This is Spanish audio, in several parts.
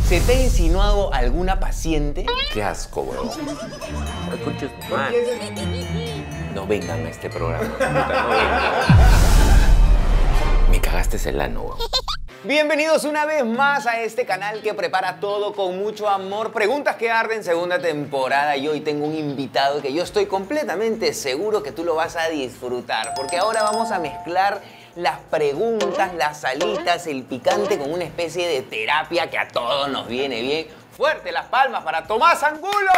¿Se te ha insinuado alguna paciente? Qué asco, huevón. Escucha, no vengan a este programa. Puta, no vengan. Me cagaste el ano, huevón. Bienvenidos una vez más a este canal que prepara todo con mucho amor. Preguntas que arden, segunda temporada. Y hoy tengo un invitado que yo estoy completamente seguro que tú lo vas a disfrutar. Porque ahora vamos a mezclar las preguntas, las salitas, el picante con una especie de terapia que a todos nos viene bien. Fuerte las palmas para Tomás Angulo.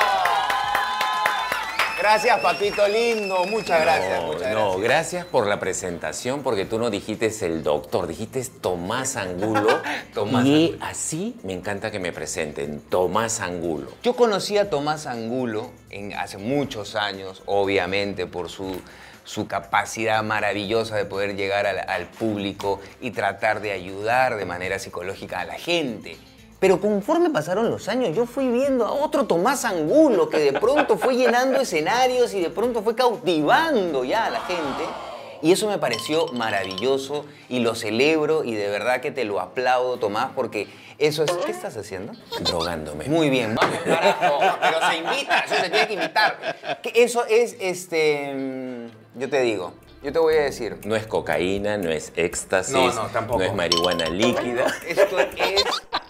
Gracias, papito lindo. Muchas gracias, muchas gracias. No, gracias por la presentación, porque tú no dijiste el doctor, dijiste Tomás Angulo. Y así me encanta que me presenten, Tomás Angulo. Yo conocí a Tomás Angulo hace muchos años, obviamente, por su capacidad maravillosa de poder llegar al público y tratar de ayudar de manera psicológica a la gente. Pero conforme pasaron los años, yo fui viendo a otro Tomás Angulo que de pronto fue llenando escenarios y de pronto fue cautivando ya a la gente. Y eso me pareció maravilloso y lo celebro y de verdad que te lo aplaudo, Tomás, porque eso es... ¿Qué estás haciendo? Drogándome. Muy bien, vamos, carajo. Pero se invita, eso se tiene que invitar. Que eso es, yo te digo, yo te voy a decir. No es cocaína, no es éxtasis. No, tampoco. No es marihuana líquida. Esto es...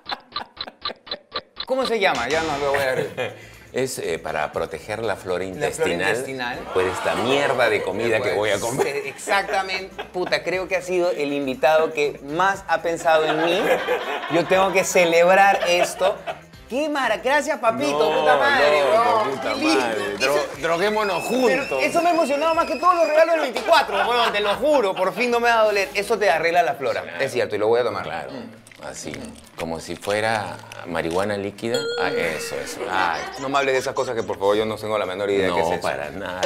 ¿Cómo se llama? Ya no lo voy a ver. Es para proteger la flora intestinal. La flora intestinal. Por esta mierda de comida que voy a comer. Exactamente. Puta, creo que ha sido el invitado que más ha pensado en mí. Yo tengo que celebrar esto. ¡Qué maravilla! Gracias, papito, No, puta madre, loco, bro. puta Qué lindo. madre. Droguémonos juntos. Pero eso me ha emocionado más que todos los regalos del 24, weón, te lo juro. Por fin no me va a doler. Eso te arregla la flora. Claro. Es cierto, y lo voy a tomar. Claro, así. Como si fuera marihuana líquida. Ah, eso. Ay, No me hables de esas cosas que, por favor, yo no tengo la menor idea de qué es no, eso. para nada.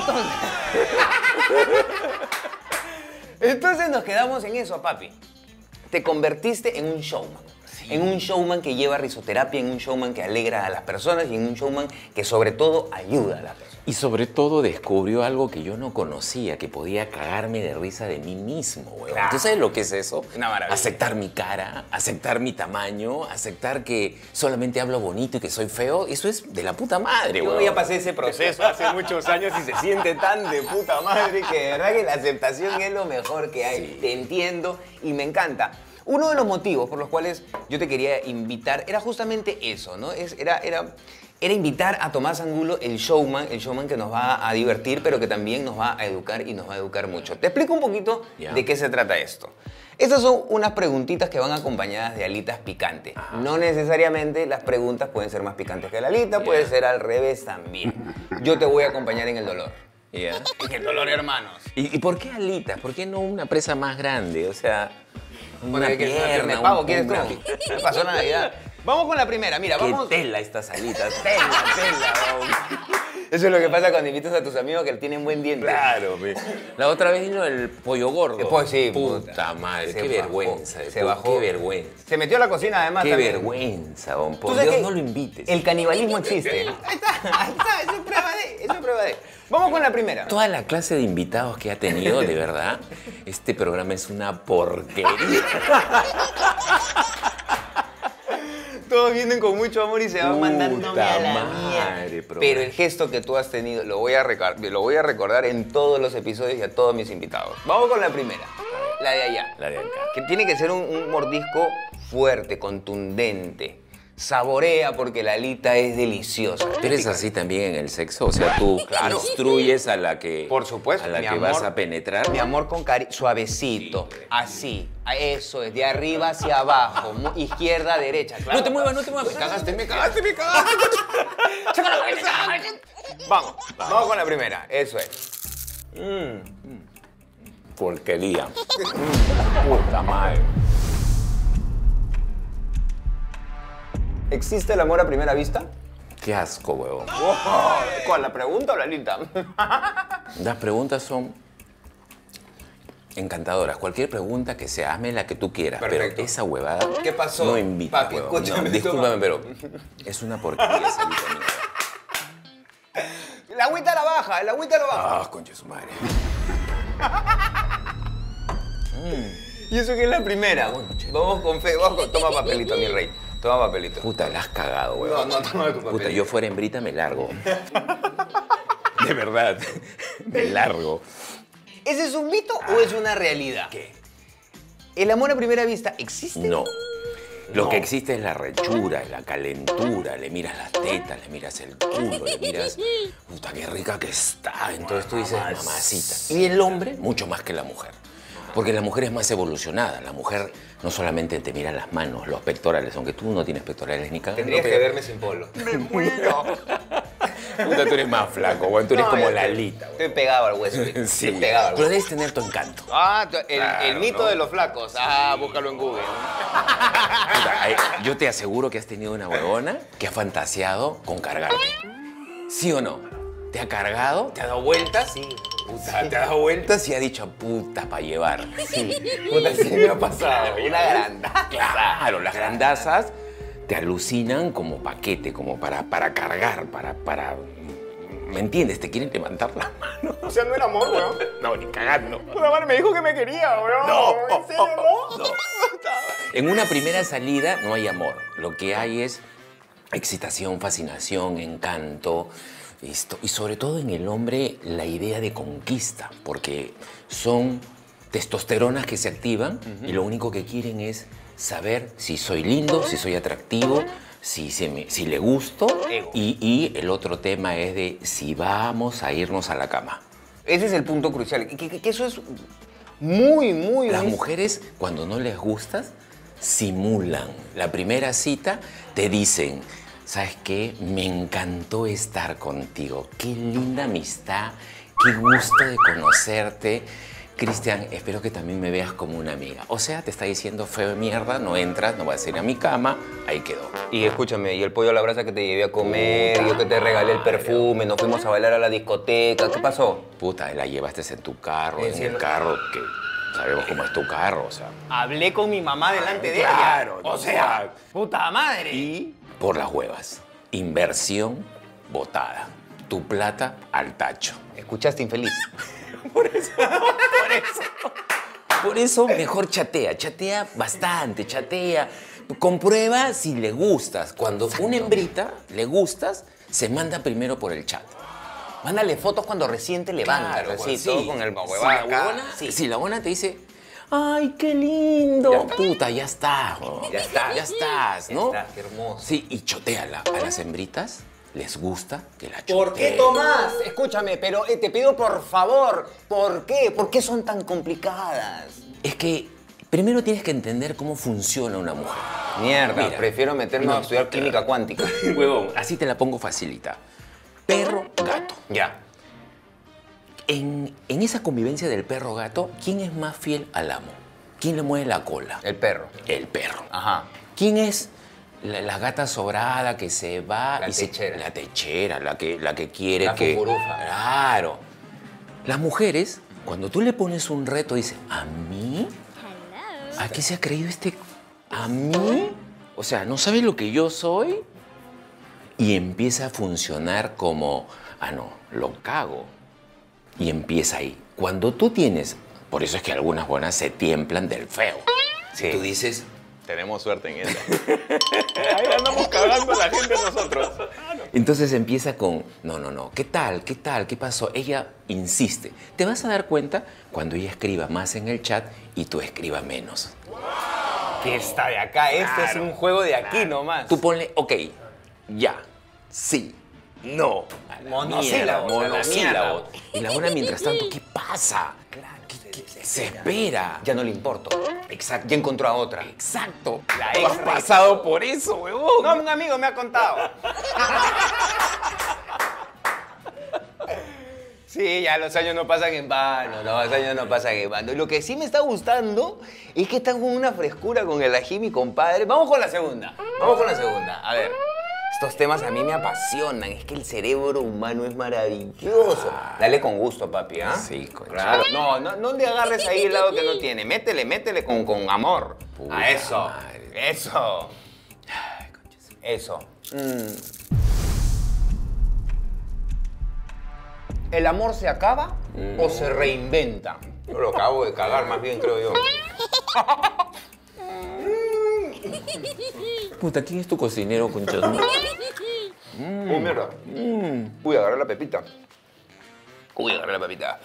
Entonces nos quedamos en eso, papi. Te convertiste en un showman. Sí. En un showman que lleva risoterapia, en un showman que alegra a las personas y en un showman que sobre todo ayuda a las personas. Y sobre todo descubrió algo que yo no conocía, que podía cagarme de risa de mí mismo, güey. Claro. ¿Tú sabes lo que es eso? Una maravilla. Aceptar mi cara, aceptar mi tamaño, aceptar que solamente hablo bonito y que soy feo. Eso es de la puta madre, güey. Yo ya pasé ese proceso hace muchos años y se siente tan de puta madre que de verdad que la aceptación es lo mejor que hay. Sí. Te entiendo y me encanta. Uno de los motivos por los cuales yo te quería invitar era justamente eso, ¿no? Era invitar a Tomás Angulo, el showman que nos va a divertir, pero que también nos va a educar y nos va a educar mucho. Te explico un poquito de qué se trata esto. Estas son unas preguntitas que van acompañadas de alitas picantes. Ajá. No necesariamente las preguntas pueden ser más picantes que la alita, puede ser al revés también. Yo te voy a acompañar en el dolor. Yeah. En el dolor, hermanos. ¿Y por qué alitas? ¿Por qué no una presa más grande? O sea, una pierna, me pago, ¿quieres tú? Me pasó la Navidad. Vamos con la primera, mira, vamos... ¿Qué tela estas alitas? Tela. Eso es lo que pasa cuando invitas a tus amigos que tienen buen diente. Claro, la otra vez vino el pollo gordo. Después sí. Puta madre, qué vergüenza. Se bajó. Qué vergüenza. Se metió a la cocina además Qué también. vergüenza, don. Por Dios, no lo invites. El canibalismo existe. Ahí está, eso es prueba de. Vamos con la primera. Toda la clase de invitados que ha tenido, de verdad, este programa es una porquería. Todos vienen con mucho amor y se van mandándome a la mierda. Pero el gesto que tú has tenido lo voy a recordar en todos los episodios y a todos mis invitados. Vamos con la primera, la de allá. La de acá. Que tiene que ser un mordisco fuerte, contundente. Saborea porque la alita es deliciosa. ¿Tú eres así también en el sexo? O sea, tú instruyes a la que, por supuesto, a la que vas a penetrar. Mi amor con cariño, suavecito, sí, así. Eso es, de arriba hacia abajo, izquierda a derecha. Claro. No te muevas. Me cagaste. Vamos con la primera, eso es. Porquería. Puta madre. ¿Existe el amor a primera vista? Qué asco, huevón. ¿Cuál, la pregunta o la alita? Las preguntas son encantadoras. Cualquier pregunta que sea, hazme la que tú quieras. Perfecto. Pero esa huevada ¿qué pasó? No invita, Papi, huevón. escúchame, No, discúlpame, pero es una porquería esa vitamina. La agüita la baja, Ah, concha de su madre. Y eso que es la primera. Vamos con fe, toma papelito, mi rey. Toma papelito. Puta, la has cagado, weón. No, toma tu papelito. Puta, yo fuera hembrita me largo. De verdad, me largo. ¿Ese es un mito o es una realidad? ¿Qué? ¿El amor a primera vista existe? No. Lo que existe es la rechura, la calentura. Le miras las tetas, le miras el culo, le miras... Puta, qué rica que está. Entonces tú dices, mamacita. Y el hombre, mucho más que la mujer. Porque la mujer es más evolucionada. La mujer no solamente te mira las manos, los pectorales, aunque tú no tienes pectorales ni cagando. Tendrías que verme sin polo. ¡Me muero! Puta, tú eres más flaco, güey. Tú eres como Lalita, güey. Estoy pegado al hueso. Sí, Estoy pegado al pero hueso. debes tener tu encanto. Ah, el Claro, mito ¿no? de los flacos. Ah, búscalo en Google. Puta, yo te aseguro que has tenido una huevona que ha fantaseado con cargarte. ¿Sí o no? ¿Te ha cargado? ¿Te ha dado vueltas? Sí. Puta, te ha dado vueltas y ha dicho, puta, para llevar. Sí. Puta, sí me ha pasado. Una granda. Claro, las grandazas te alucinan como paquete, como para cargar, para... ¿Me entiendes? Te quieren levantar las manos. O sea, no era amor, weón. No, ni cagando. Una madre me dijo que me quería, weón. No. ¿En serio, no? En una primera salida no hay amor. Lo que hay es excitación, fascinación, encanto. Y sobre todo en el hombre la idea de conquista, porque son testosteronas que se activan y lo único que quieren es saber si soy lindo, si soy atractivo, si le gusto. Y el otro tema es de si vamos a irnos a la cama. Ese es el punto crucial. Que eso es muy... Las mujeres, cuando no les gustas, simulan. La primera cita te dicen, ¿sabes qué? Me encantó estar contigo. Qué linda amistad, qué gusto de conocerte. Cristian, espero que también me veas como una amiga. O sea, te está diciendo feo de mierda, no entras, no vas a ir a mi cama, ahí quedó. Y escúchame, y el pollo a la brasa que te llevé a comer, yo que te regalé el perfume, nos fuimos a bailar a la discoteca, ¿qué pasó? Puta, la llevaste en tu carro, ¿En en serio? el carro, que sabemos cómo es tu carro, o sea. Hablé con mi mamá delante de Claro, ella. O no, sea, puta madre. Y por las huevas, inversión botada. Tu plata al tacho. ¿Escuchaste, infeliz? Por eso mejor chatea bastante, chatea. Comprueba si le gustas. Cuando una hembrita le gustas, se manda primero por el chat. Mándale fotos cuando recién te levantas, Claro, así, sí. todo con el Si huevada la acá. huevona, Sí. si la huevona te dice, ¡ay, qué lindo! Ya está. Puta, ya está. Ya está. Ya estás, ¿no? Ya está, qué hermoso. Sí, y chotéala. A las hembritas les gusta que la ¿Por qué, choteen. Tomás? Escúchame, pero te pido por favor, ¿por qué? ¿Por qué son tan complicadas? Es que primero tienes que entender cómo funciona una mujer. Mierda, Mira, prefiero meterme a estudiar química cuántica. Huevón, así te la pongo facilita. Perro, gato. Ya. En esa convivencia del perro-gato, ¿quién es más fiel al amo? ¿Quién le mueve la cola? El perro. El perro. Ajá. ¿Quién es la gata sobrada que se va La y techera. la techera, la que quiere La que... fufurufa. Claro. Las mujeres, cuando tú le pones un reto, dicen, ¿a mí? ¿A qué se ha creído este? ¿A mí? O sea, ¿no sabe lo que yo soy? Y empieza a funcionar como, no, lo cago. Y empieza ahí. Cuando tú tienes, por eso es que algunas buenas se tiemblan del feo. Sí. Tú dices, Tenemos suerte en esa. ahí andamos cagando a la gente nosotros. Entonces empieza con, no, ¿qué tal? ¿Qué pasó? Ella insiste. Te vas a dar cuenta cuando ella escriba más en el chat y tú escribas menos. ¿Qué está de acá? Este es un juego de aquí nomás. Tú ponle, ok, ya, sí, no. A la Monosílabos, mierda, a la monosílabos. mierda. Y la buena, mientras tanto, ¿qué pasa? ¿Qué se espera? Ya no le importo. Exacto. Ya encontró a otra. Exacto. La Tú ex has pasado por eso, huevón. No, un amigo me ha contado. Sí, ya los años no pasan en vano, los años no pasan en vano. Lo que sí me está gustando es que están con una frescura con el ají, mi compadre. Vamos con la segunda. A ver, estos temas a mí me apasionan. Es que el cerebro humano es maravilloso. Dale con gusto, papi, ¿ah? Sí, coño. Claro. No le agarres ahí el lado que no tiene. Métele con amor. Puta A eso. madre. Eso. Eso. ¿El amor se acaba o se reinventa? Yo lo acabo de cagar más bien, creo yo. Puta, ¿quién es tu cocinero, concha? Uy, mierda. Uy, agarré la pepita. Uy, agarré la pepita.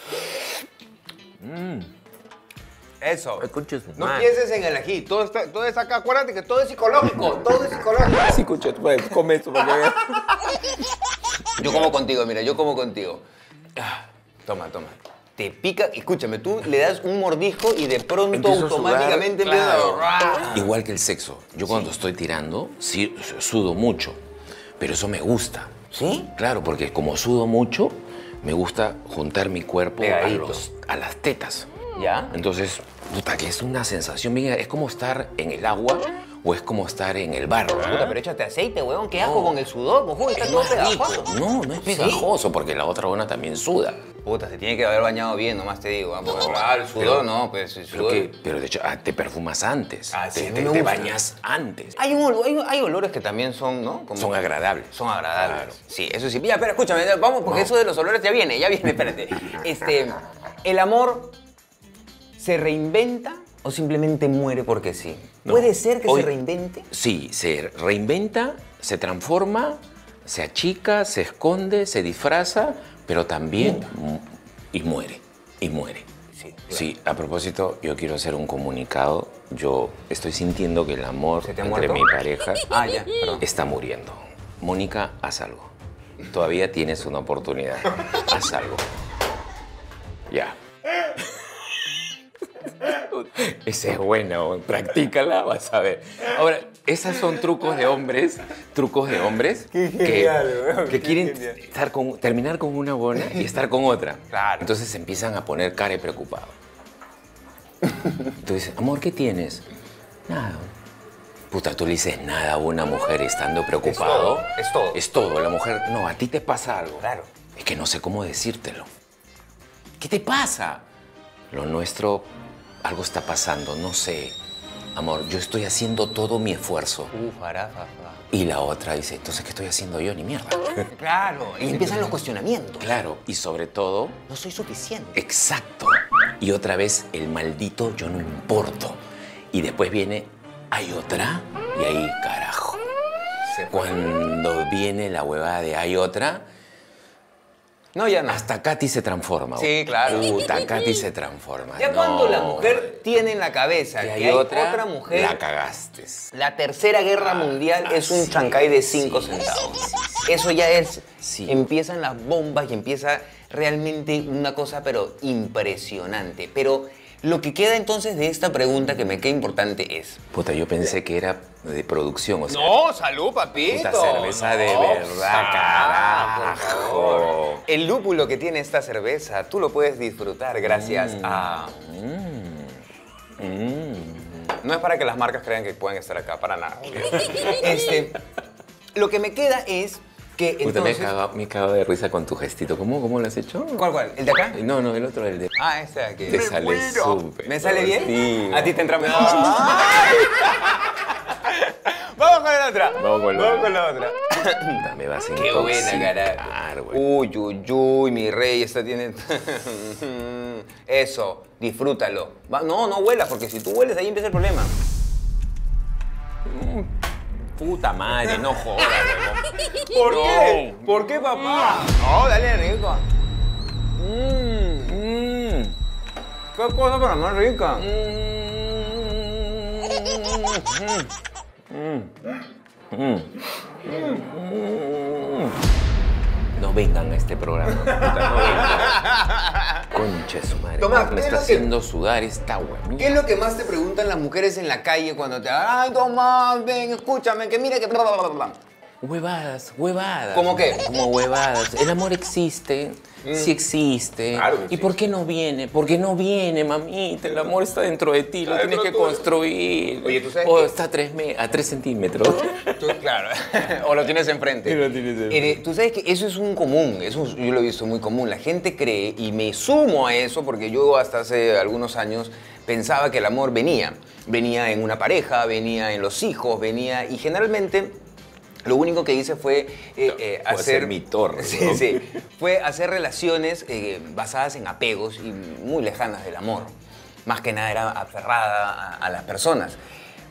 Eso. Ay, concha de su No madre. pienses en el ají. Todo está acá. Acuérdate que todo es psicológico. Todo es psicológico. Sí, concha, come esto para que veas. Yo como contigo, mira, yo como contigo. Toma. Te pica, escúchame, tú le das un mordisco y de pronto Empiezo a sudar, automáticamente empieza claro. a... Igual que el sexo. Yo cuando estoy tirando, sí, sudo mucho. Pero eso me gusta. ¿Sí? Claro, porque como sudo mucho, me gusta juntar mi cuerpo Pegadito. a las tetas. ¿Ya? Entonces, puta, que es una sensación bien... Es como estar en el agua o es como estar en el barro. Puta, pero échate aceite, weón. ¿Qué asco con el sudor? Cojudo, está todo pegajoso. No, no es pegajoso, porque la otra buena también suda. Puta, se tiene que haber bañado bien, nomás te digo. Porque, claro, el sudor no, pues el sudor... Pero de hecho, te perfumas antes. Ah, sí, te, a mí te- me te gusta. bañas antes. Hay olores que también son, ¿no? Como- Son agradables. Son agradables. Claro. Sí, eso sí. Ya, pero escúchame, vamos, porque eso de los olores ya viene, espérate. ¿El amor se reinventa o simplemente muere porque sí? No. ¿Puede ser que Hoy- se reinvente? Sí, se reinventa, se transforma, se achica, se esconde, se disfraza, pero también y muere. Sí, claro. Sí, a propósito, yo quiero hacer un comunicado. Yo estoy sintiendo que el amor ¿Se te ha entre muerto? mi pareja Ah, ya, perdón. está muriendo. Mónica, haz algo. Todavía tienes una oportunidad. Haz algo. Ya. Esa es buena, practícala, vas a ver. Ahora, esos son trucos de hombres Qué genial, weón, que qué quieren genial. terminar con una buena y estar con otra. Claro. Entonces se empiezan a poner cara y preocupado. Tú dices, amor, ¿qué tienes? Nada. Puta, tú le dices nada a una mujer estando preocupado. Es todo. Es todo. La mujer, no, a ti te pasa algo. Claro. Es que no sé cómo decírtelo. ¿Qué te pasa? Lo nuestro, algo está pasando, no sé. Amor, yo estoy haciendo todo mi esfuerzo. Farafa. Y la otra dice, entonces, ¿qué estoy haciendo yo? Ni mierda. Claro, y empiezan los cuestionamientos. Claro, y sobre todo, No soy suficiente. exacto. Y otra vez, el maldito yo no importo. Y después viene, hay otra, y ahí, carajo. Cuando viene la huevada de hay otra, No, ya no. hasta Katy se transforma. Sí, claro. Puta, Katy se transforma. Ya No. cuando la mujer tiene en la cabeza Y que hay hay otra mujer, la cagaste. la tercera guerra mundial es un chancay de 5 centavos. Eso ya es, Sí. empiezan las bombas y empieza realmente una cosa pero impresionante. Pero lo que queda entonces de esta pregunta que me queda importante es... Puta, yo pensé que era de producción, o sea, No, salud, papito. puta cerveza de verdad, por carajo. favor. El lúpulo que tiene esta cerveza, tú lo puedes disfrutar gracias a... No es para que las marcas crean que pueden estar acá, para nada. Lo que me queda es que Puta, entonces... me he cagado de risa con tu gestito. ¿Cómo lo has hecho? ¿Cuál? ¿El de acá? No, el otro, el de... Ah, este de aquí. Te sale súper. ¿Me sale bien? Sí. ¿A ti te entra mejor? ¡Ay! Vamos con la otra. Vamos con la otra. Puta, me vas a Qué buena, intoxicar, carajo. güey. Uy, mi rey, esta tiene... Eso, disfrútalo. No huelas, porque si tú hueles ahí empieza el problema. Puta madre, no jodas, huevón. ¿Por No. qué? ¿Por qué, papá? No, dale, rico. ¿Qué cosa para más rica? No vengan a este programa. Puta, no vengan. Concha de su madre. Tomás, me ¿qué es está lo que- haciendo sudar esta hueá. ¿Qué es lo que más te preguntan las mujeres en la calle cuando te... Ay, Tomás, ven, escúchame, que mira que... bla, bla, bla, bla"? Huevadas. ¿Cómo qué? Como huevadas. El amor existe, sí existe. Claro que ¿Y existe. por qué no viene? Porque no viene, mamita. El amor está dentro de ti, lo Está tienes que dentro tuyo. construir. Oye, ¿tú sabes O qué? está a 3 centímetros. Claro, o lo tienes enfrente. Sí, lo tienes enfrente. Tú sabes que eso es un común, yo lo he visto muy común. La gente cree, y me sumo a eso, porque yo hasta hace algunos años pensaba que el amor venía en una pareja, venía en los hijos, y generalmente lo único que hice fue hacer mi torre, Sí, ¿no? sí. Fue hacer relaciones basadas en apegos y muy lejanas del amor. Más que nada era aferrada a las personas.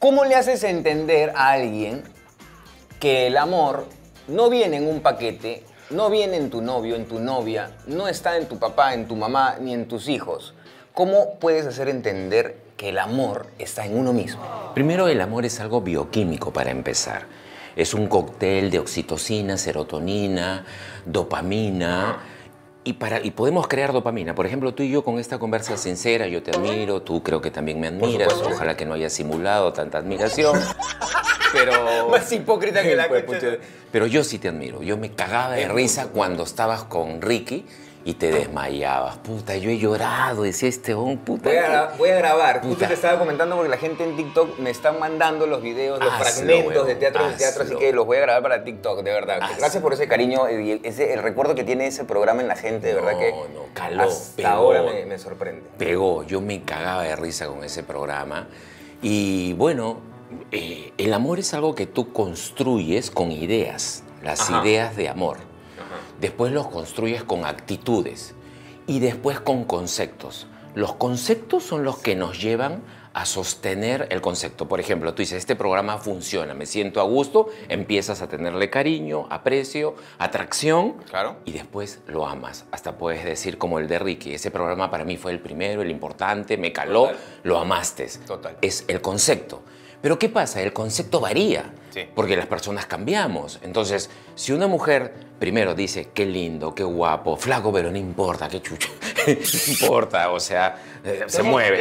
¿Cómo le haces entender a alguien que el amor no viene en un paquete, no viene en tu novio, en tu novia, no está en tu papá, en tu mamá, ni en tus hijos? ¿Cómo puedes hacer entender que el amor está en uno mismo? Primero, el amor es algo bioquímico para empezar. Es un cóctel de oxitocina, serotonina, dopamina. Y podemos crear dopamina. Por ejemplo, tú y yo con esta conversa sincera, yo te admiro, tú creo que también me admiras. Ojalá que no hayas simulado tanta admiración. Pero... Más hipócrita que la concha. Pero yo sí te admiro. Yo me cagaba de risa cuando estabas con Ricky y te desmayabas. Puta, yo he llorado, decía puta. Voy a grabar. Puta. Justo te estaba comentando porque la gente en TikTok me está mandando los videos, los fragmentos de teatro, así que los voy a grabar para TikTok, de verdad. Gracias por ese cariño y el recuerdo que tiene ese programa en la gente, de verdad que caló, hasta pegó, ahora me sorprende. Pegó, yo me cagaba de risa con ese programa. Y bueno, el amor es algo que tú construyes con ideas, las ideas de amor. Después los construyes con actitudes y después con conceptos. Los conceptos son los que nos llevan a sostener el concepto. Por ejemplo, tú dices, este programa funciona, me siento a gusto, empiezas a tenerle cariño, aprecio, atracción, claro, y después lo amas. Hasta puedes decir como el de Ricky, ese programa para mí fue el primero, el importante, me caló, total, lo amaste. Total. Es el concepto. Pero ¿qué pasa? El concepto varía, porque las personas cambiamos. Entonces, si una mujer primero dice, qué lindo, qué guapo, flaco, pero no importa, qué chucho, no importa, o sea, se mueve.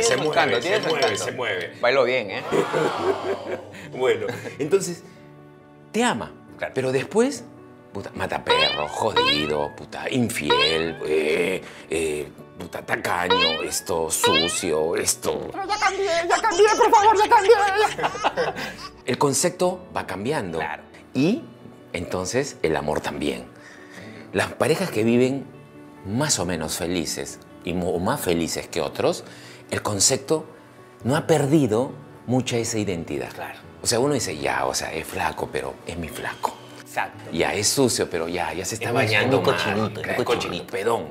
Bailó bien, ¿eh? Bueno, entonces, te ama, claro, pero después, puta, mata perro, jodido, puta, infiel, puta, tacaño, sucio, Pero ya cambié, por favor, ya cambié. El concepto va cambiando. Claro. Y entonces el amor también. Las parejas que viven más o menos felices o más felices que otros, el concepto no ha perdido mucha esa identidad. Claro. O sea, uno dice, ya, o sea, es flaco, pero es mi flaco. Exacto. Ya es sucio, pero ya se está bañando mal. Cochinito. Pedón.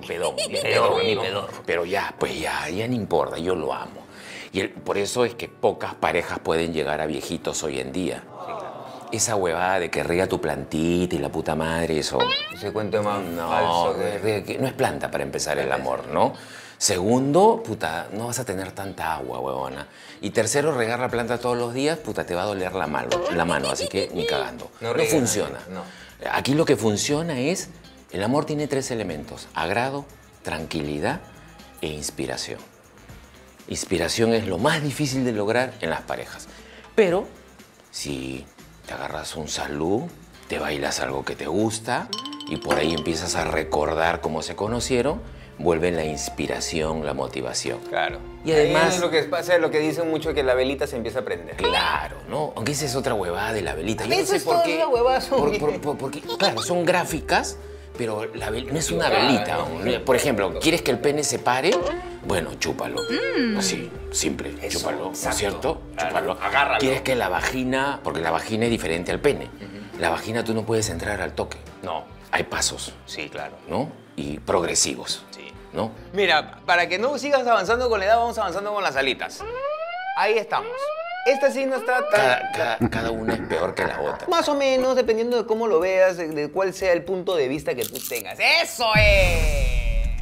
Pero ya, pues ya no importa, yo lo amo. Y por eso es que pocas parejas pueden llegar a viejitos hoy en día. Sí, claro. Esa huevada de que riega tu plantita y la puta madre, eso... Ese cuento más falso. No es planta para empezar el amor, ¿no? Segundo, puta, no vas a tener tanta agua, huevona. Y tercero, regar la planta todos los días, puta, te va a doler la mano, así que ni cagando. No funciona. No. Aquí lo que funciona es, el amor tiene 3 elementos: agrado, tranquilidad e inspiración. Inspiración es lo más difícil de lograr en las parejas. Pero si te agarras un salud, te bailas algo que te gusta y por ahí empiezas a recordar cómo se conocieron, vuelve la inspiración, la motivación. Claro. Y además... Es lo que pasa, lo que dicen mucho, que la velita se empieza a prender. Claro, ¿no? Aunque esa es otra huevada de la velita. Yo no Eso sé es por qué. porque, claro, son gráficas, pero no es una velita. Por ejemplo, ¿quieres que el pene se pare? Bueno, chúpalo. Así, simple, eso, chúpalo, ¿no es cierto? Chúpalo. Agárralo. ¿Quieres que la vagina, porque la vagina es diferente al pene? La vagina tú no puedes entrar al toque. No. Hay pasos. Sí, claro. ¿No? Y progresivos. Sí. ¿No? Mira, para que no sigas avanzando con la edad, vamos avanzando con las alitas. Ahí estamos. Esta sí no está tan... Cada una es peor que la otra. Más o menos, dependiendo de cómo lo veas, de cuál sea el punto de vista que tú tengas. ¡Eso es!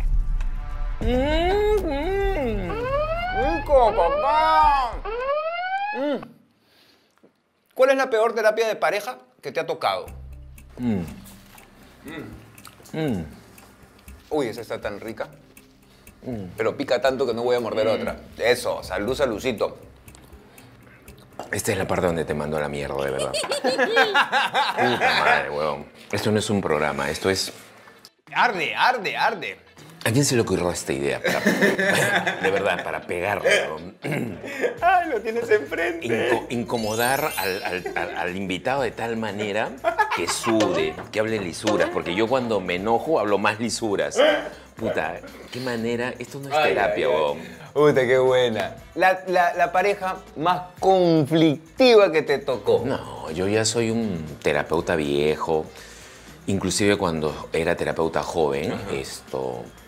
¡Rico, papá! ¿Cuál es la peor terapia de pareja que te ha tocado? Uy, esa está tan rica. Pero pica tanto que no voy a morder otra. Eso, salud, saludcito. Esta es la parte donde te mando a la mierda, de verdad. Puta madre, huevón. Esto no es un programa, esto es... Arde, arde, arde. ¿A quién se le ocurrió esta idea? De verdad, para pegarle. ¡Ay, lo tienes enfrente! Incomodar al invitado de tal manera que sude, que hable lisuras. Porque yo cuando me enojo hablo más lisuras. Puta, qué manera... Esto no es terapia, huevón. Puta, qué buena. La pareja más conflictiva que te tocó. No, yo ya soy un terapeuta viejo. Inclusive cuando era terapeuta joven,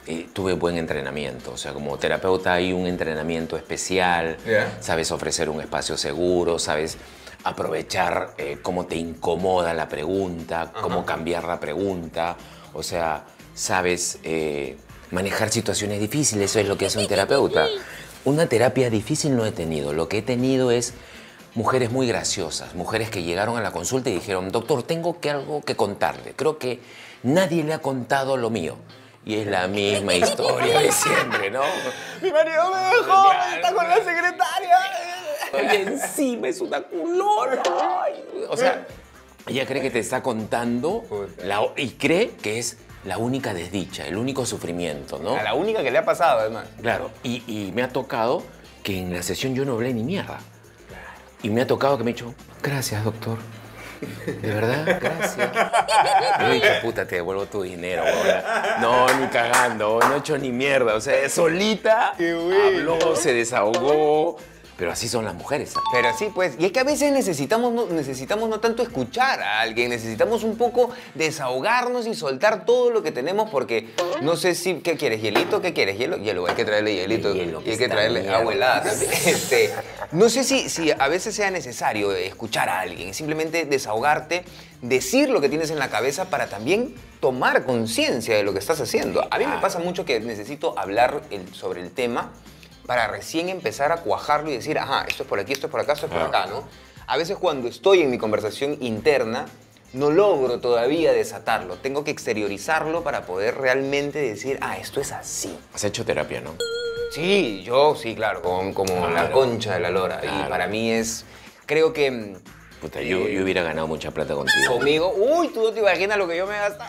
tuve buen entrenamiento. O sea, como terapeuta hay un entrenamiento especial, sabes ofrecer un espacio seguro, sabes aprovechar cómo te incomoda la pregunta, cómo cambiar la pregunta. O sea, sabes manejar situaciones difíciles, eso es lo que hace un terapeuta. Una terapia difícil no he tenido, lo que he tenido es mujeres muy graciosas, mujeres que llegaron a la consulta y dijeron, doctor, tengo algo que contarle, creo que nadie le ha contado lo mío. Y es la misma historia de siempre, ¿no? Mi marido me dejó, está con la secretaria. Oye, encima es una culona. O sea, ella cree que te está contando y cree que es la única desdicha, el único sufrimiento, ¿no? A la única que le ha pasado, además. Claro, y me ha tocado que en la sesión yo no hablé ni mierda. Y me ha tocado que me he dicho, gracias, doctor. De verdad, gracias. Yo he dicho, puta, te devuelvo tu dinero, güey. No, ni cagando, no he hecho ni mierda. O sea, solita habló, se desahogó. Pero así son las mujeres. Pero sí, pues. Y es que a veces necesitamos no tanto escuchar a alguien, necesitamos un poco desahogarnos y soltar todo lo que tenemos porque no sé si... ¿Qué quieres? ¿Hielito? ¿Qué quieres? ¿Hielo? Hielo. Hay que traerle hielito. Hielo, y hay que traerle agua helada también. No sé si a veces sea necesario escuchar a alguien, simplemente desahogarte, decir lo que tienes en la cabeza para también tomar conciencia de lo que estás haciendo. A mí me pasa mucho que necesito hablar sobre el tema para recién empezar a cuajarlo y decir, ajá, esto es por aquí, esto es por acá, esto es por acá, ¿no? A veces cuando estoy en mi conversación interna, no logro todavía desatarlo. Tengo que exteriorizarlo para poder realmente decir, ah, esto es así. Has hecho terapia, ¿no? Sí, sí, claro, como la concha de la lora. Claro. Y para mí es, creo que... Puta, yo hubiera ganado mucha plata contigo. Conmigo, uy, tú no te imaginas lo que yo me gasta.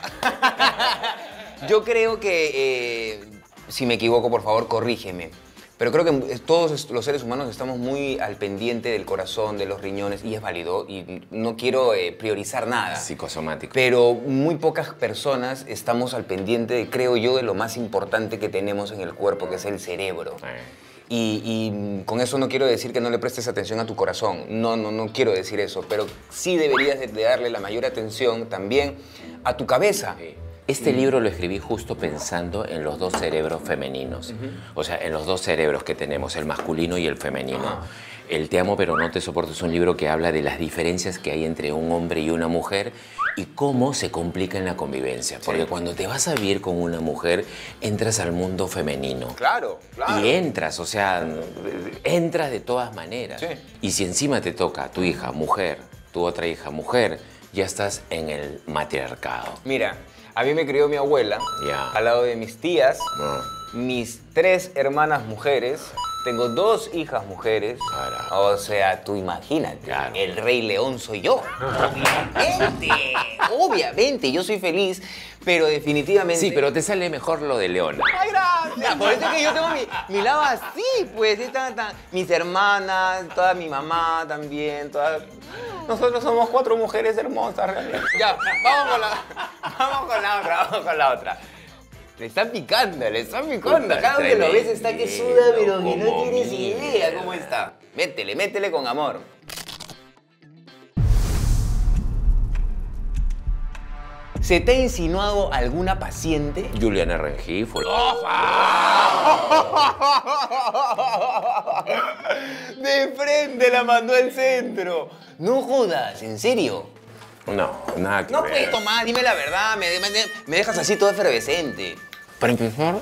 Yo creo que, si me equivoco, por favor, corrígeme. Pero creo que todos los seres humanos estamos muy al pendiente del corazón, de los riñones, y es válido, y no quiero priorizar nada. Psicosomático. Pero muy pocas personas estamos al pendiente, creo yo, de lo más importante que tenemos en el cuerpo, que es el cerebro. Y con eso no quiero decir que no le prestes atención a tu corazón, no quiero decir eso, pero sí deberías de darle la mayor atención también a tu cabeza. Este libro lo escribí justo pensando en los dos cerebros femeninos. O sea, en los dos cerebros que tenemos, el masculino y el femenino. El Te amo pero no te soporto es un libro que habla de las diferencias que hay entre un hombre y una mujer y cómo se complica en la convivencia. Porque cuando te vas a vivir con una mujer, entras al mundo femenino. Claro, claro. Y entras, o sea, entras de todas maneras. Sí. Y si encima te toca tu hija mujer, tu otra hija mujer, ya estás en el matriarcado. Mira, a mí me crió mi abuela, al lado de mis tías, mis 3 hermanas mujeres, tengo 2 hijas mujeres. O sea, tú imagínate, el Rey León soy yo. Obviamente, yo soy feliz, pero definitivamente... Sí, pero te sale mejor lo de León. ¡Ay, gracias! Por eso es que yo tengo mi lado así, pues. Mis hermanas, toda mi mamá también, Nosotros somos 4 mujeres hermosas, realmente. Ya, vamos con la otra. Le están picando. Cada vez que lo ves está que suda, pero que no tienes idea cómo está. Métele con amor. ¿Se te ha insinuado alguna paciente? Juliana Rengifo. De frente la mandó al centro. No jodas, ¿en serio? No, nada que no ver. Puedes tomar, dime la verdad, me dejas así todo efervescente. Para empezar,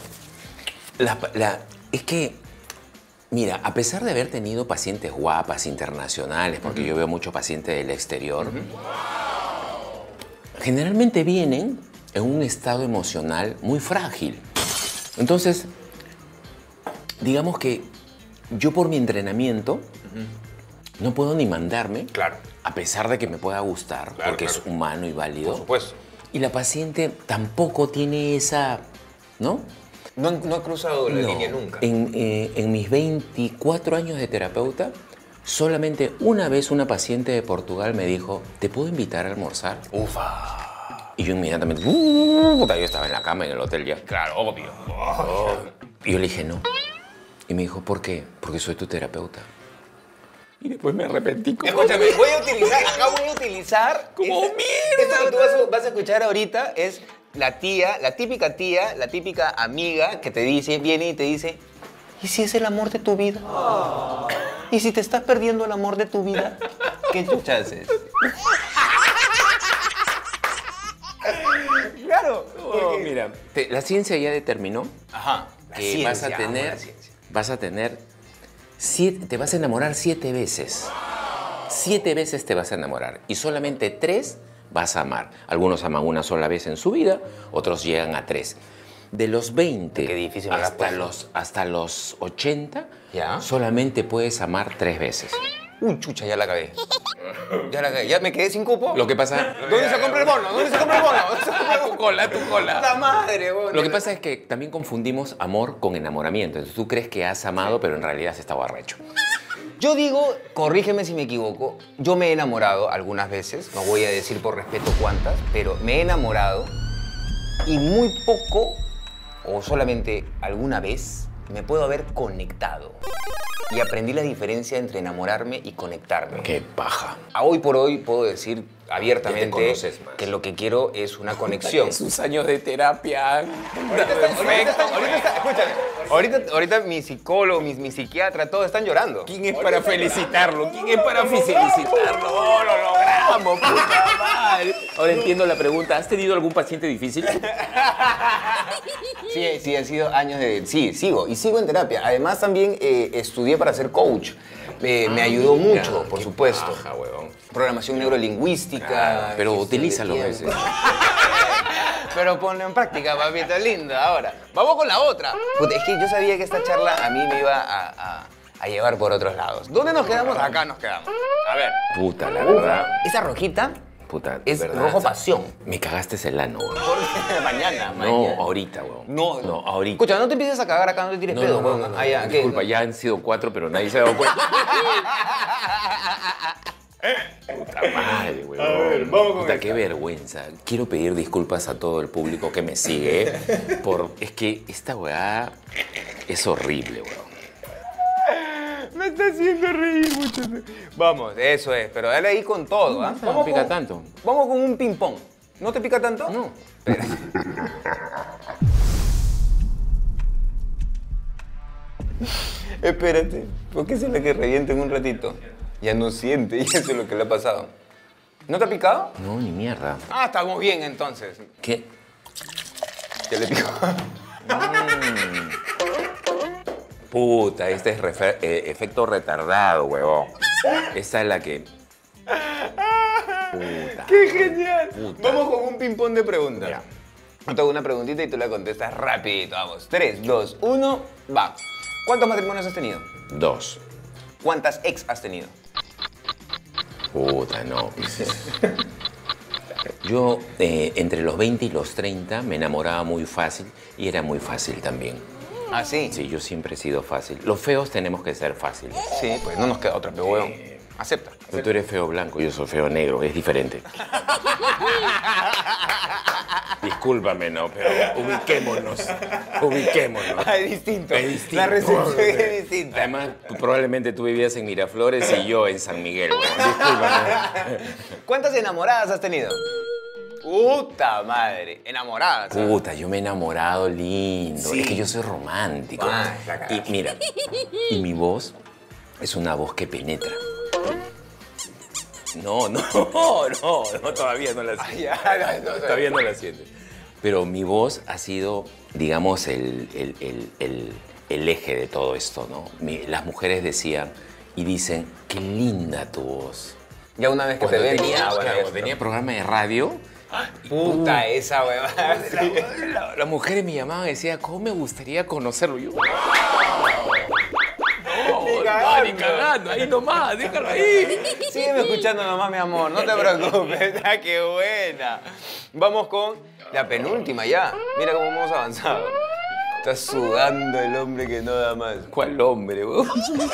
es que, mira, a pesar de haber tenido pacientes guapas, internacionales, porque yo veo muchos pacientes del exterior, generalmente vienen en un estado emocional muy frágil. Entonces, digamos que yo por mi entrenamiento no puedo ni mandarme, a pesar de que me pueda gustar, porque es humano y válido. Por supuesto. Y la paciente tampoco tiene esa, ¿no? No ha cruzado la línea nunca. En mis 24 años de terapeuta, solamente una vez una paciente de Portugal me dijo, ¿te puedo invitar a almorzar? Ufa. Y yo inmediatamente, yo estaba en la cama en el hotel ya. Claro, obvio. Y yo le dije, no. Y me dijo, ¿por qué? Porque soy tu terapeuta. Y después me arrepentí. Escúchame, voy a utilizar como mierda. Esto que tú vas a escuchar ahorita es la tía, la típica amiga que te dice, viene y te dice, ¿y si es el amor de tu vida? ¿Y si te estás perdiendo el amor de tu vida? ¿Qué chucha haces? Claro. Oh, mira, la ciencia ya determinó Ajá. que vas a tener, te vas a enamorar 7 veces. 7 veces te vas a enamorar y solamente 3 vas a amar. Algunos aman una sola vez en su vida, otros llegan a 3. De los 20 Qué difícil me la has puesto. hasta los 80, ¿Ya? solamente puedes amar 3 veces. Uy, chucha, ya la cagué. Ya me quedé sin cupo. Lo que pasa... ¿Dónde se compra el bono? ¿Dónde se compra el bono? ¿Dónde se compra el bono? tu cola. ¡La madre, bono! Lo que pasa es que también confundimos amor con enamoramiento. Entonces tú crees que has amado, pero en realidad has estado arrecho. Yo digo, corrígeme si me equivoco, yo me he enamorado algunas veces, no voy a decir por respeto cuántas, pero me he enamorado y muy poco, o solamente alguna vez, me puedo haber conectado. Y aprendí la diferencia entre enamorarme y conectarme. ¡Qué paja! A hoy por hoy puedo decir abiertamente Ya te conoces más. que lo que quiero es una conexión. Sus años de terapia. Ahorita mi psicólogo, mi psiquiatra, todos están llorando. ¿Quién es para felicitarlo? ¿Quién es para felicitarlo? ¡Oh, lo logramos, puta madre! Ahora entiendo la pregunta. ¿Has tenido algún paciente difícil? Sí, han sido años de... Sí, sigo en terapia. Además, también estudié para ser coach. Me ayudó mucho, por supuesto. Paja, huevón. Programación neurolingüística. Claro, pero gestión de utilízalo a tiempo. veces. Pero ponlo en práctica, papito lindo. Ahora, vamos con la otra. Puta, es que yo sabía que esta charla a mí me iba a llevar por otros lados. ¿Dónde nos quedamos? Acá nos quedamos. A ver. Puta, la verdad. Esa rojita Puta, es ¿verdad? rojo pasión. Me cagaste el ano, huevón. Mañana. No, ahorita, huevón. No, ahorita. Escucha, no te empieces a cagar acá, no te tires pedo, huevón. Ah, ya, ¿qué? Disculpa, ya han sido 4, pero nadie se ha dado cuenta. Puta madre, huevón. A ver, vamos con Puta, esta. qué vergüenza. Quiero pedir disculpas a todo el público que me sigue, es que esta weá es horrible, weón. Me está haciendo reír mucho. Vamos, eso es, pero dale ahí con todo, ¿ah? No pica tanto. Vamos con un ping-pong. ¿No te pica tanto? No. Espérate, ¿por qué se le que revienta en un ratito? Ya no siente, y eso es lo que le ha pasado. ¿No te ha picado? No, ni mierda. Ah, estamos bien entonces. ¿Qué? ¿Ya le picó? Puta, este es efecto retardado, huevón. Esta es la que... Puta. ¡Qué genial! Puta. Vamos con un ping-pong de preguntas. Ya. Yo te hago una preguntita y tú la contestas rapidito. Vamos, 3, 2, 1, va. ¿Cuántos matrimonios has tenido? 2. ¿Cuántas ex has tenido? Puta, no. Yo, entre los 20 y los 30, me enamoraba muy fácil y era muy fácil también. ¿Ah, sí? Sí, yo siempre he sido fácil. Los feos tenemos que ser fáciles. Sí, pues no nos queda otra, pero huevón. Acepta. Tú eres feo blanco, yo soy feo negro, es diferente. Discúlpame, no, pero ubiquémonos. Es distinto. Es distinto. La recepción es distinta. Además, probablemente tú vivías en Miraflores y yo en San Miguel. Discúlpame. ¿Cuántas enamoradas has tenido? Puta madre. Enamoradas. ¿Ah? Puta, yo me he enamorado lindo. Sí. Es que yo soy romántico. Ah, la cagaste. Y mira, y mi voz es una voz que penetra. No, todavía no la siento. Ya, Todavía no la sientes. Pero mi voz ha sido, digamos, el eje de todo esto, ¿no? Las mujeres decían y dicen, qué linda tu voz. Ya una vez que Cuando te ven, tenía, bueno, claro, esto. tenía programa de radio, Puta esa huevada. Sí. las mujeres me llamaban y decían, ¿cómo me gustaría conocerlo? Yo, ni cagando, ahí nomás, déjalo ahí. Sígueme escuchando nomás, mi amor, no te preocupes. Ah, qué buena. Vamos con la penúltima ya. Mira cómo hemos avanzado. Está sudando el hombre que no da más. ¿Cuál hombre, weón?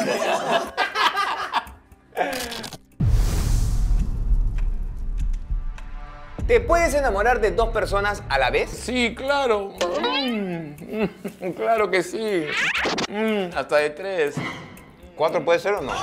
¿Te puedes enamorar de 2 personas a la vez? Sí, claro. Claro que sí. Hasta de 3. 4 puede ser o no.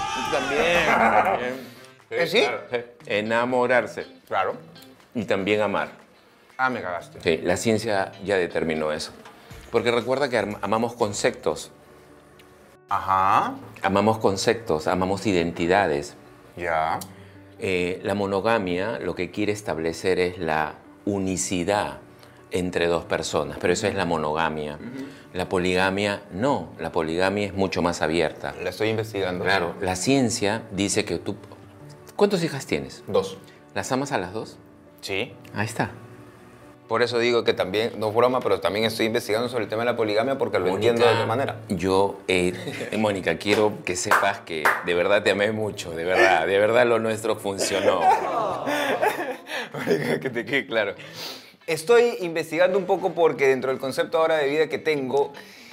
También. ¿Sí? Claro. Enamorarse. Claro. Y también amar. Ah, me cagaste. Sí, la ciencia ya determinó eso. Porque recuerda que amamos conceptos, Ajá. amamos identidades. Ya. La monogamia lo que quiere establecer es la unicidad entre dos personas, pero eso es la monogamia. La poligamia no, la poligamia es mucho más abierta. La estoy investigando. Claro, la ciencia dice que tú... ¿Cuántas hijas tienes? 2. ¿Las amas a las dos? Sí. Ahí está. Por eso digo que también, no es broma, pero también estoy investigando sobre el tema de la poligamia porque lo entiendo de qué manera. Yo, Mónica, quiero que sepas que de verdad te amé mucho, de verdad lo nuestro funcionó. Mónica, que te quede claro. Estoy investigando un poco porque dentro del concepto ahora de vida que tengo,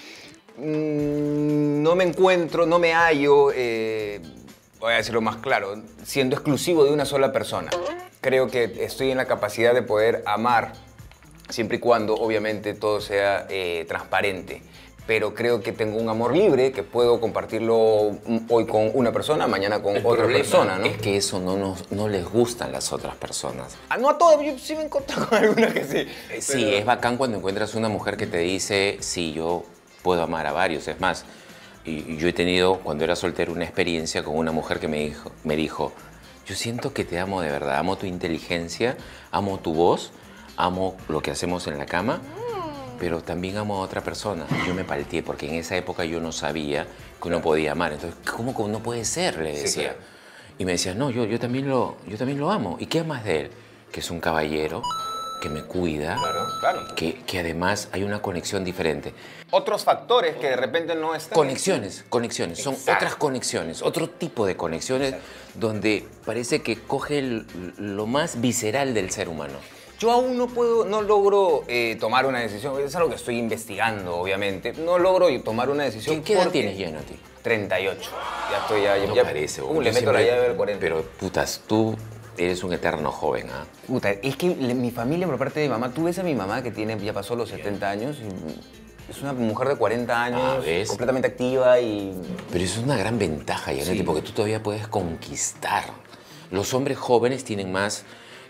no me encuentro, no me hallo, voy a decirlo más claro, siendo exclusivo de una sola persona. Creo que estoy en la capacidad de poder amar, siempre y cuando, obviamente, todo sea transparente. Pero creo que tengo un amor libre, que puedo compartirlo hoy con una persona, mañana con otra persona, ¿no? Es que eso no les gustan las otras personas. Ah, no a todas, yo sí me he encontrado con algunas que sí. Sí, es bacán cuando encuentras una mujer que te dice, sí, yo puedo amar a varios. Es más, y yo he tenido, cuando era soltero, una experiencia con una mujer que me dijo, yo siento que te amo de verdad, amo tu inteligencia, amo tu voz, amo lo que hacemos en la cama, pero también amo a otra persona. Y yo me palteé porque en esa época yo no sabía que uno podía amar. Entonces, ¿cómo no puede ser? Le decía. Sí, claro. Y me decía, no, yo también lo amo. ¿Y qué amas de él? Que es un caballero, que me cuida, Claro. que además hay una conexión diferente. Otros factores que de repente no están. Conexiones, son Exacto. otras conexiones, otro tipo de conexiones donde parece que coge lo más visceral del ser humano. Yo aún no logro tomar una decisión. Es algo que estoy investigando, obviamente. No logro tomar una decisión. ¿Qué edad porque- tienes, Lleno, a ti? 38. Ya estoy ya. No ya parece. le Yo meto la siempre- llave del 40. Pero, putas, tú eres un eterno joven, ¿ah? Puta, es que mi familia, por parte de mi mamá, tú ves a mi mamá que ya pasó los 70 años y es una mujer de 40 años, ¿ves? completamente activa y... Pero eso es una gran ventaja, Yaneti, Sí. porque tú todavía puedes conquistar. Los hombres jóvenes tienen más,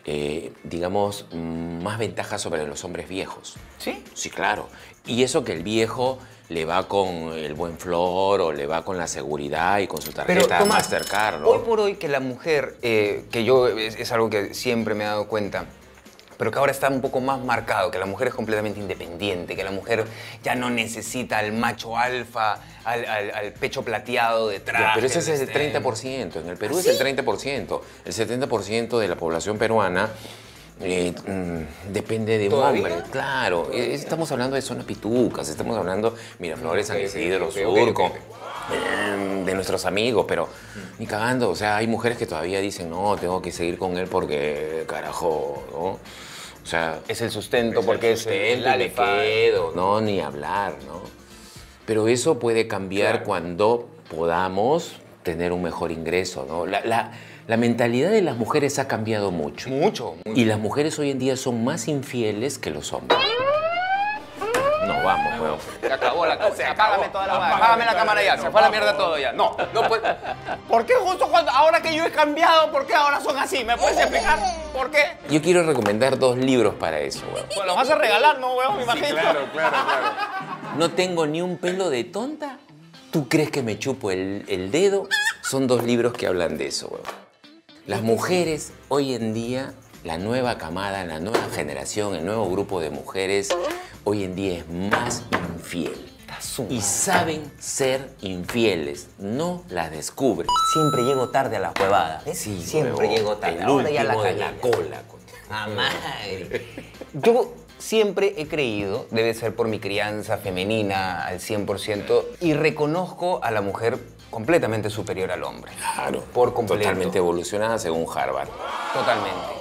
digamos, más ventajas sobre los hombres viejos. ¿Sí? Sí, claro. Y eso que el viejo le va con el buen flor o le va con la seguridad y con su tarjeta Tomás, Mastercard, ¿no? hoy por hoy que la mujer, que yo es algo que siempre me he dado cuenta, pero que ahora está un poco más marcado, que la mujer es completamente independiente, que la mujer ya no necesita al macho alfa, al pecho plateado detrás. Ya, pero ese es el 30%. En el Perú es el 30%. El 70% de la población peruana depende de un ¿Todavía? hombre. Claro. Estamos hablando de zonas pitucas, estamos hablando Miraflores, San Isidro, ok, Surco, ok. de nuestros amigos, pero ni cagando. O sea, hay mujeres que todavía dicen, no, tengo que seguir con él porque, carajo, ¿no? O sea, Es el sustento, porque es el me alfa. quedo, no, ni hablar, ¿no? Pero eso puede cambiar Claro. cuando podamos tener un mejor ingreso, ¿no? La mentalidad de las mujeres ha cambiado mucho. Mucho. Y las mujeres hoy en día son más infieles que los hombres. No, vamos, weón. Se acabó la cosa. Apágame toda la vaina. Apágame la cámara ya. Se fue a la mierda todo ya. No, no puede. ¿Por qué justo ahora que yo he cambiado, por qué ahora son así? ¿Me puedes explicar por qué? Yo quiero recomendar 2 libros para eso, weón. Pues los vas a regalar, ¿no, weón? Me imagino. claro. No tengo ni un pelo de tonta. ¿Tú crees que me chupo el dedo? Son 2 libros que hablan de eso, weón. Las mujeres hoy en día, la nueva camada, la nueva generación, el nuevo grupo de mujeres, hoy en día es más infiel. Y saben ser infieles, no las descubren. Siempre llego tarde a la huevada. ¿Ves? Sí, Siempre huevón, llego tarde. el Ahora ya último la de la cagué. cola. ¡Ah, madre! Yo siempre he creído, debe ser por mi crianza femenina al 100%, y reconozco a la mujer completamente superior al hombre. Claro, Por completo. totalmente evolucionada según Harvard. Totalmente.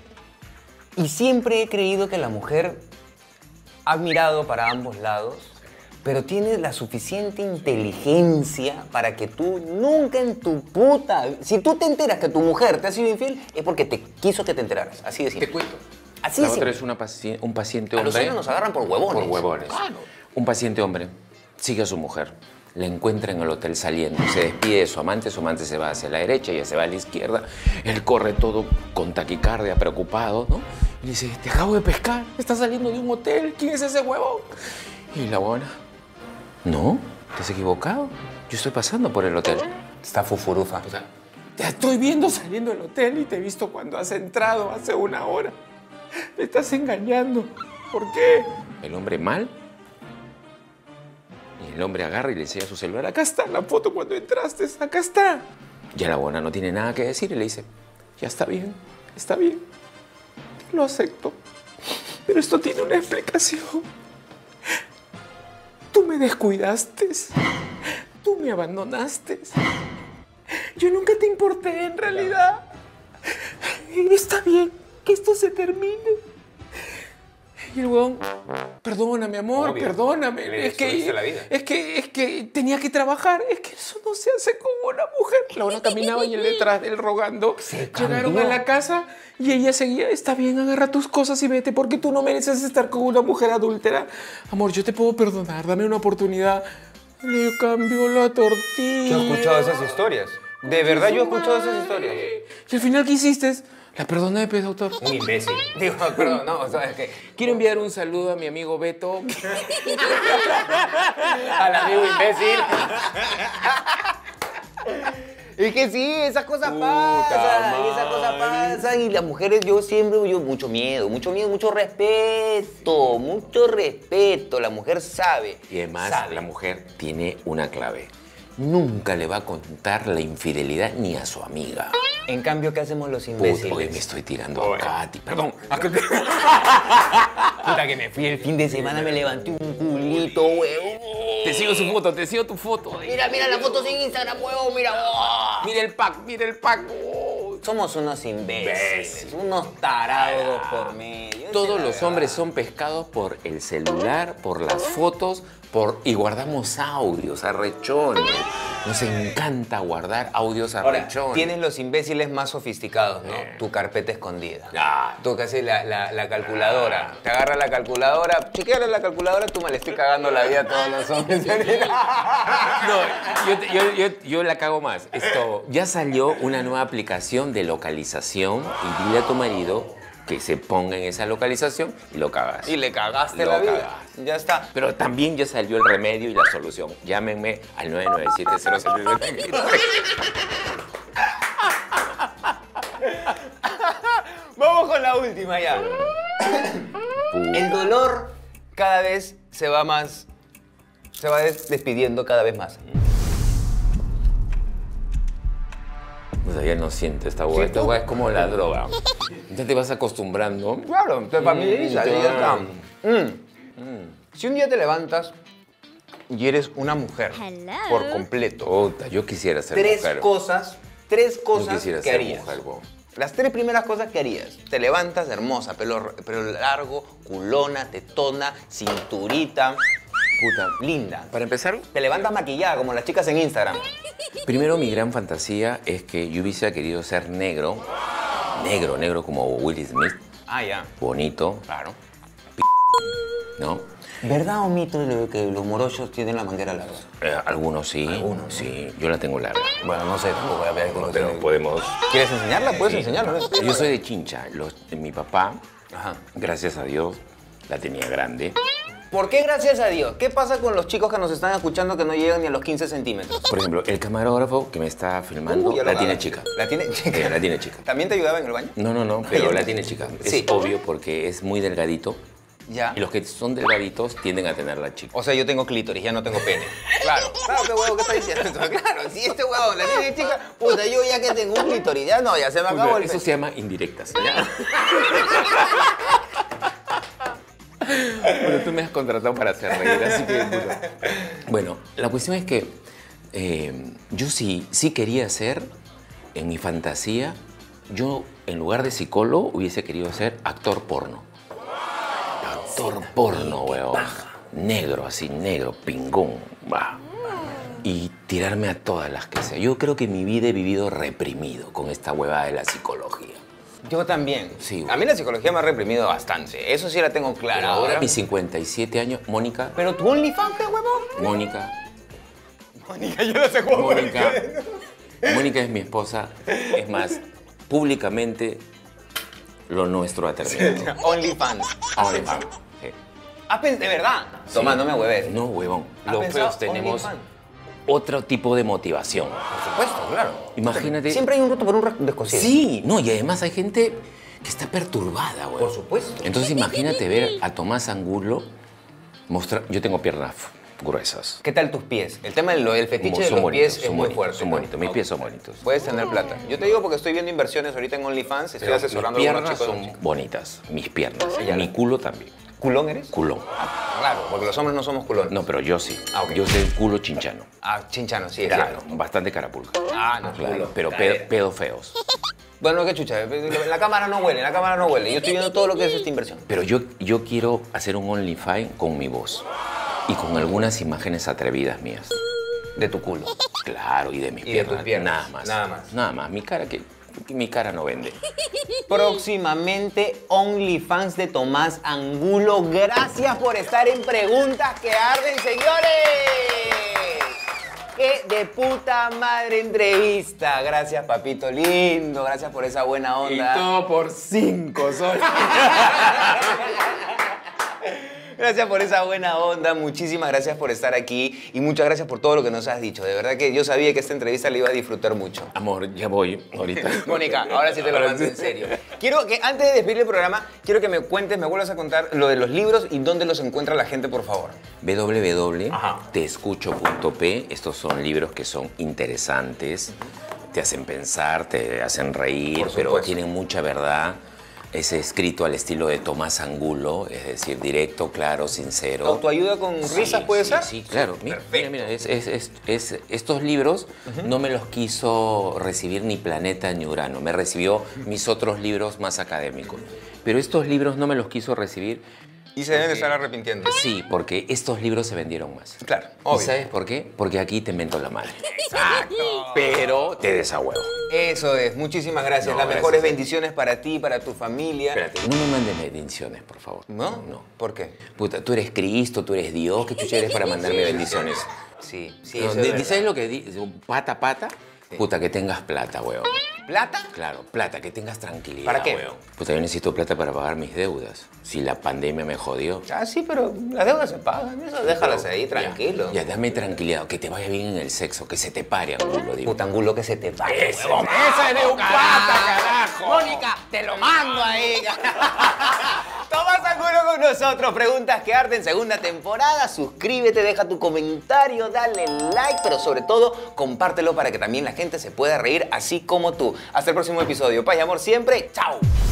Y siempre he creído que la mujer ha mirado para ambos lados, pero tiene la suficiente inteligencia para que tú nunca en tu puta... Si tú te enteras que tu mujer te ha sido infiel, es porque te quiso que te enteraras. Así de simple. Te cuento. Así La de otra simple. es un paciente A hombre. los hombres nos agarran por huevones. Por huevones. Claro. Un paciente hombre sigue a su mujer, la encuentra en el hotel saliendo, se despide de su amante se va hacia la derecha, ella se va a la izquierda, él corre todo con taquicardia, preocupado, ¿no? Y le dice, te acabo de pescar, estás saliendo de un hotel, ¿quién es ese huevón? Y la huevona, no, te has equivocado, yo estoy pasando por el hotel. Está fufurufa. O sea, te estoy viendo saliendo del hotel y te he visto cuando has entrado hace una hora. Me estás engañando. ¿Por qué? El hombre mal. Y el hombre agarra y le enseña su celular. Acá está la foto cuando entraste, acá está. Ya la buena no tiene nada que decir y le dice, ya está bien, lo acepto. Pero esto tiene una explicación. Tú me descuidaste, tú me abandonaste. Yo nunca te importé en realidad. Y está bien que esto se termine. Y el huevón, perdóname, amor, Obvio. perdóname. Le Es que, destruiste la vida. es que tenía que trabajar. Es que eso no se hace con una mujer. La buena caminaba y él detrás de él rogando. Llegaron a la casa y ella seguía, está bien, agarra tus cosas y vete porque tú no mereces estar con una mujer adúltera. Amor, yo te puedo perdonar, dame una oportunidad. Le cambió la tortilla. Yo he escuchado esas historias. De verdad, yo he escuchado esas historias. ¿Y al final qué hiciste? La perdoné, pues, doctor. Un imbécil. Digo, perdón, no, o sea, es que... Quiero enviar un saludo a mi amigo Beto. Al amigo imbécil. Es que sí, esas cosas pasan, esas cosas pasan. Y las mujeres, yo mucho miedo, mucho respeto. La mujer sabe. Y además, sabe. la mujer tiene una clave. Nunca le va a contar la infidelidad ni a su amiga. En cambio, ¿qué hacemos los imbéciles? Hoy me estoy tirando a Katy. Perdón. Puta, que me fui el fin de semana, me levanté un culito, huevón. Te sigo su foto, te sigo tu foto. Mira las fotos en Instagram, huevón, mira. Oh. Mira el pack. Oh. Somos unos imbéciles, unos tarados por medio. Todos los hombres son pescados por el celular, por las fotos, y guardamos audios, arrechones. Nos encanta guardar audios Ahora, arrechones. tienes los imbéciles más sofisticados, ¿no? Tu carpeta escondida. Ah. Tú que haces la calculadora. Te agarra la calculadora, chequeale la calculadora, tú me le estoy cagando la vida a todos los hombres. No, yo la cago más. Esto, ya salió una nueva aplicación de localización y dile a tu marido que se ponga en esa localización y lo cagas. Y le cagaste Lo la vida. cagaste. Ya está. Pero también ya salió el remedio y la solución. Llámenme al 997-063. Vamos con la última ya. El dolor cada vez se va despidiendo cada vez más. O sea, ya no siento esta hueá. Esta hueá es como la droga. Ya te vas acostumbrando. Claro, te familiarizas y ya está. Hello. Si un día te levantas y eres una mujer Hello. por completo, Puta, yo quisiera ser tres mujer. cosas Yo quisiera que ser harías. mujer, bo. Las tres primeras cosas que harías. Te levantas hermosa, pelo largo, culona, tetona, cinturita, Puta. linda. Para empezar, Te levantas maquillada como las chicas en Instagram. primero mi gran fantasía es que yo hubiese querido ser negro. Negro como Will Smith. Ah, ya. Bonito, Claro. ¿no? ¿Verdad o mito de que los morochos tienen la manguera larga? Algunos sí. Algunos, sí. Yo la tengo larga. Bueno, no sé, tampoco voy a ver con Pero podemos... ¿Quieres enseñarla? Puedes enseñarla, ¿no? Yo soy de Chincha. Mi papá, Ajá. gracias a Dios, la tenía grande. ¿Por qué gracias a Dios? ¿Qué pasa con los chicos que nos están escuchando que no llegan ni a los 15 centímetros? Por ejemplo, el camarógrafo que me está filmando Ya lo la tiene agarras. chica. ¿La tiene chica? La tiene chica. ¿También te ayudaba en el baño? No, pero la tiene chica. Sí. Es obvio porque es muy delgadito. Ya. Y los que son delgaditos tienden a tenerla chica. O sea, yo tengo clítoris, ya no tengo pene. Claro. Claro, qué huevo, ¿qué está diciendo? Claro, si este huevo la tiene chica, puta, yo ya que tengo un clítoris, ya no, ya se me acabó el... Eso se llama indirectas. ¿Ya? Bueno, tú me has contratado para hacer reír, así que... puta. Bueno, la cuestión es que yo sí quería ser, en mi fantasía, yo en lugar de psicólogo hubiese querido ser actor porno. Actor porno, weón. Negro, así, negro, pingón. Va. Y tirarme a todas las que sea. Yo creo que mi vida he vivido reprimido con esta huevada de la psicología. Yo también. Sí, A mí la psicología me ha reprimido bastante. Eso sí la tengo clara. Pero ahora, mis 57 años, Mónica, Pero tu OnlyFans, pe, huevón. Mónica, Mónica, yo no sé cómo. Mónica es mi esposa. Es más, públicamente Lo nuestro ha terminado. OnlyFans. OnlyFans. Sí. ¿De verdad? Tomás, no me hueves. No, huevón. ¿Has Los pensado feos tenemos OnlyFans? otro tipo de motivación. Por supuesto, claro. Imagínate. Siempre hay un roto por un descosido. Sí, no, y además hay gente que está perturbada, güey. Por supuesto. Entonces imagínate ver a Tomás Angulo mostrar. Yo tengo piernas gruesas. ¿Qué tal tus pies? El tema del fetiche de Son los bonitos, pies es son muy bonitos, fuerte. son ¿no? bonitos. Mis Ok. pies son bonitos. Puedes tener plata. Yo te digo porque estoy viendo inversiones ahorita en OnlyFans, estoy Pero asesorando mis a algunos piernas chicos. son bonitas, mis piernas. Ya. Mi culo también. ¿Culón eres? Culón. Claro, porque los hombres no somos culones. No, pero yo sí. Ah, ok. Yo soy culo chinchano. Ah, chinchano, sí, es Claro, cierto. bastante carapulca. Ah, no, Claro, culo. pero Cadera. pedo feos. Bueno, qué chucha, la cámara no huele, la cámara no huele. Yo estoy viendo todo lo que es esta inversión. Pero yo quiero hacer un OnlyFans con mi voz y con algunas imágenes atrevidas mías. De tu culo. Claro, y de mis Y de piernas. tus piernas, Nada más. nada más. Nada más. Mi cara no vende. Próximamente OnlyFans de Tomás Angulo. Gracias por estar en Preguntas que Arden, señores. ¡Qué de puta madre entrevista! Gracias, papito lindo. Gracias por esa buena onda. por 5 soles. Gracias por esa buena onda, muchísimas gracias por estar aquí y muchas gracias por todo lo que nos has dicho. De verdad que yo sabía que esta entrevista la iba a disfrutar mucho. Amor, ya voy ahorita. Mónica, ahora sí te lo mando en serio. Quiero que antes de despedir el programa, quiero que me cuentes, me vuelvas a contar lo de los libros y dónde los encuentra la gente, por favor. www.teescucho.p. Estos son libros que son interesantes, te hacen pensar, te hacen reír, Por pero supuesto. tienen mucha verdad. Es escrito al estilo de Tomás Angulo, es decir, directo, claro, sincero. ¿Autoayuda con risas puede ser? Sí, claro. Mira, Perfecto. mira, estos libros no me los quiso recibir ni Planeta ni Urano, me recibió mis otros libros más académicos. Pero estos libros no me los quiso recibir. Y se deben de estar arrepintiendo. Sí, porque estos libros se vendieron más. Claro, ¿Y obvio. sabes por qué? Porque aquí te invento la madre. Exacto. Pero te desahuevo. Eso es, muchísimas gracias. No, Las gracias mejores a ti. bendiciones para ti, para tu familia. Espérate, no me mandes bendiciones, por favor. ¿No? No. ¿Por qué? Puta, tú eres Cristo, tú eres Dios, ¿qué chucha eres para mandarme bendiciones? Sí, sí, No, eso es verdad. ¿sabes lo que dice? Pata, pata. Puta, que tengas plata, weón. ¿Plata? Claro, plata, que tengas tranquilidad, ¿Para qué? weón. Puta, yo necesito plata para pagar mis deudas. Si la pandemia me jodió. Ah, sí, pero las deudas se pagan. Eso déjalas ahí, tranquilo. Ya, dame tranquilidad, que te vaya bien en el sexo, que se te pare, Angulo, digo. Puta Angulo que se te pare. Ese, huevón. ¡Esa es de un pata, carajo! Mónica, te lo mando ahí. Tomás Angulo con nosotros. Preguntas que arden, segunda temporada. Suscríbete, deja tu comentario, dale like, pero sobre todo, compártelo para que también la gente se pueda reír así como tú. Hasta el próximo episodio. Paz y amor siempre. ¡Chao!